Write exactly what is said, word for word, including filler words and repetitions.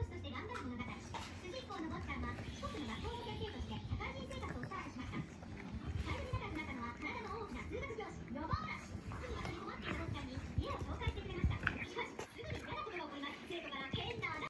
士として頑張る物語。主人公の坊ちゃんは四国の学校